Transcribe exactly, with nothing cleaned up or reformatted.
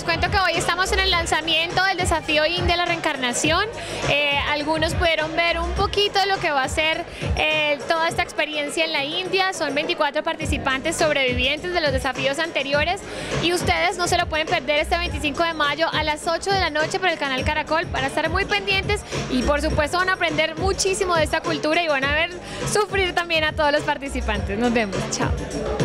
cuento que hoy estamos en el lanzamiento del desafío India la Reencarnación. Eh, algunos pudieron ver un poquito de lo que va a ser eh, toda esta experiencia en la India. Son veinticuatro participantes sobrevivientes de los desafíos anteriores y ustedes no se lo pueden perder este veinticinco de mayo a las ocho de la noche por el canal Caracol para estar muy pendientes y por supuesto van a aprender muchísimo de esta cultura y van a ver sufrir también a todos los participantes. Nos vemos, chao.